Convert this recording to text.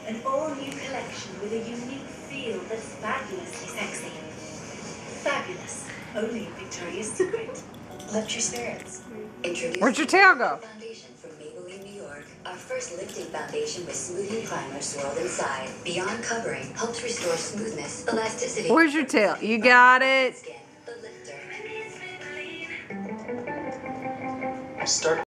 An all-new collection with a unique feel that's fabulously sexy. Fabulous. Only at Victoria's Secret. Lift your spirits. Where'd your tail go? Foundation from Maybelline, New York. Our first lifting foundation with smoothing primer swirled inside. Beyond covering helps restore smoothness, elasticity. Where's your tail? You got it. Skin, the lifter. Start